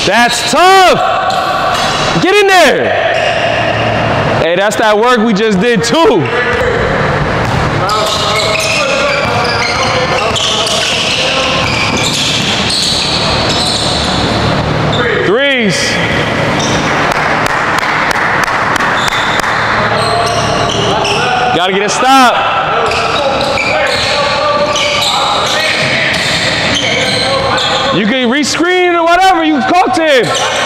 That's tough. Get in there. Hey, that's that work we just did too. Threes. Gotta get a stop. You can re-screen or whatever, you talk to him.